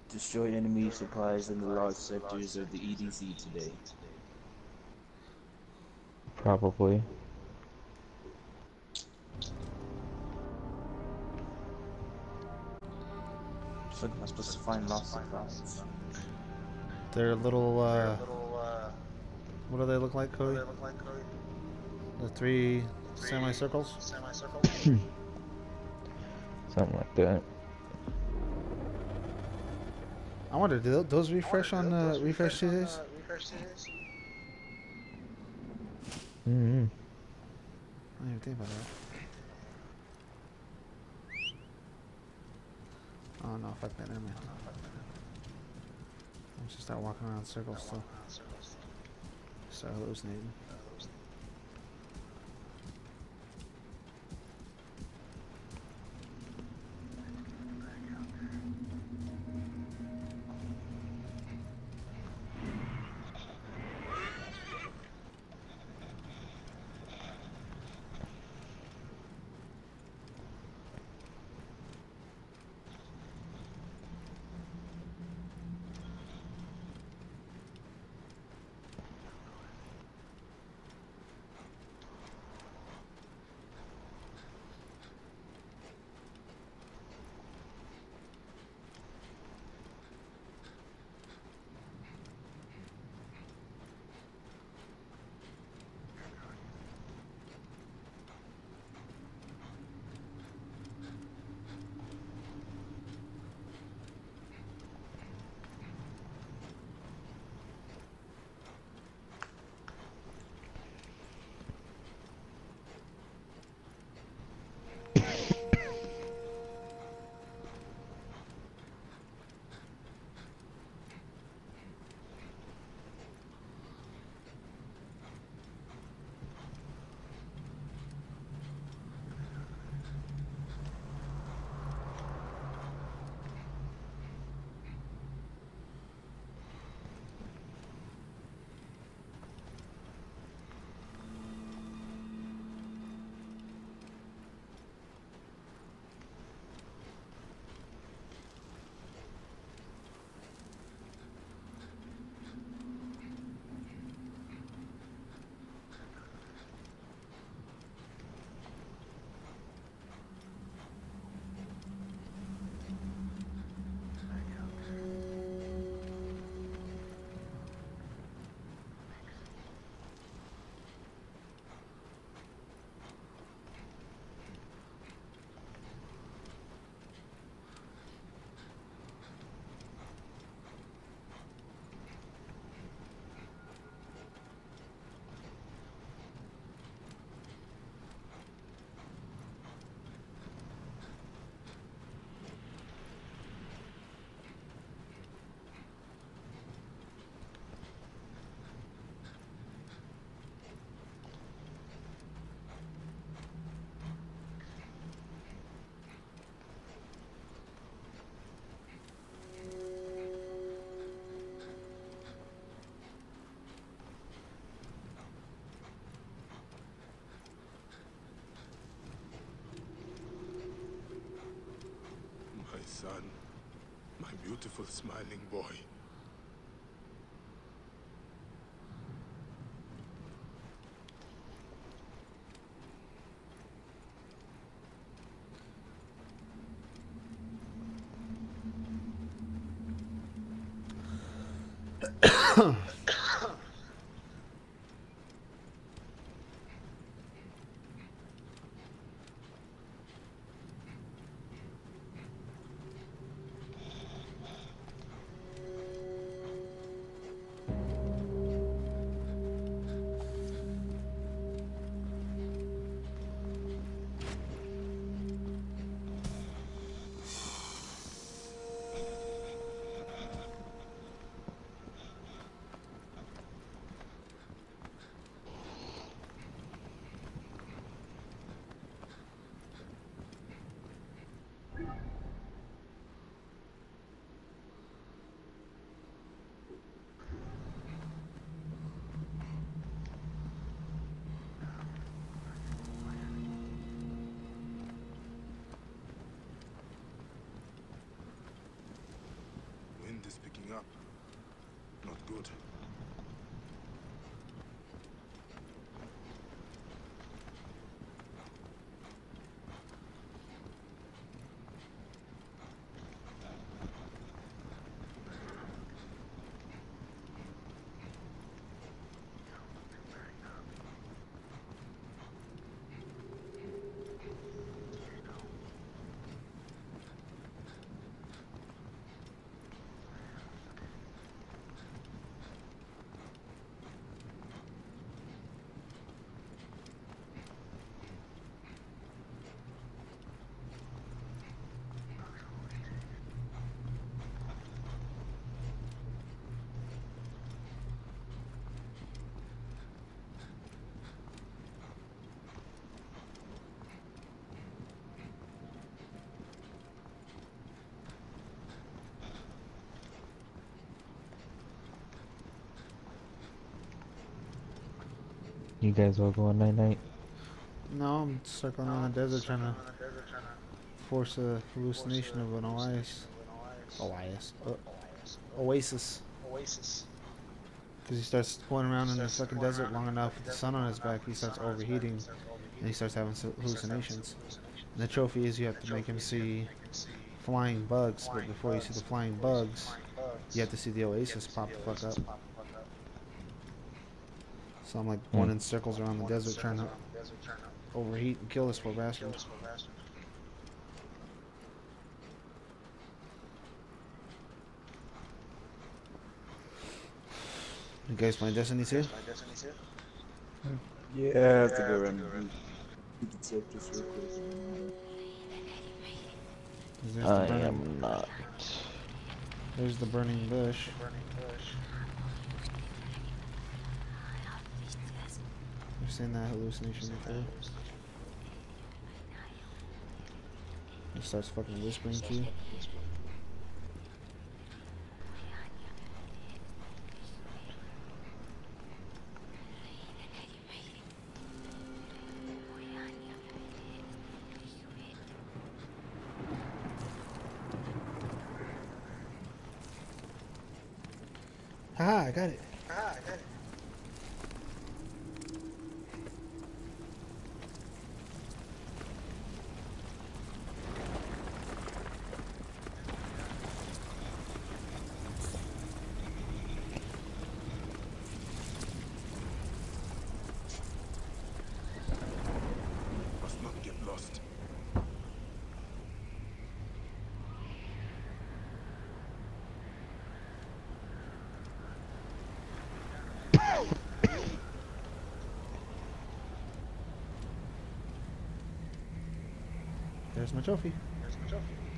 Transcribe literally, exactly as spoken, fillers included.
Destroy enemy supplies in the large sectors of the E D C today. Probably. So am I supposed to find lost supplies? They're little, uh... What do they look like, Cody? The three semicircles? Something like that. I wonder, do those refresh on the refresh Tuesdays? Mm-hmm. I didn't even think about that. Oh no, fuck that, never mind. I'm just start walking around in circles still. Start hallucinating. Son, my beautiful smiling boy. wind is picking up. Not good. You guys all going night night? No, I'm circling around the desert trying to force a hallucination of an oasis. Oasis. Uh, oasis. Because he starts going around in the fucking desert long enough with the sun on his back, he starts overheating and he starts having hallucinations. And the trophy is you have to make him see flying bugs, but before you see the flying bugs, you have to see the oasis pop the fuck up. So I'm like going Hmm. in circles around the desert trying to overheat and kill this poor bastard. You guys playing Destiny two? Yeah, I have to go around and beat the tip just real quick. There's the I burning, am not. there's the burning bush. I've seen that hallucination before. He starts fucking whispering to you. Haha, I got it. Must not get lost. There's my trophy. There's my trophy.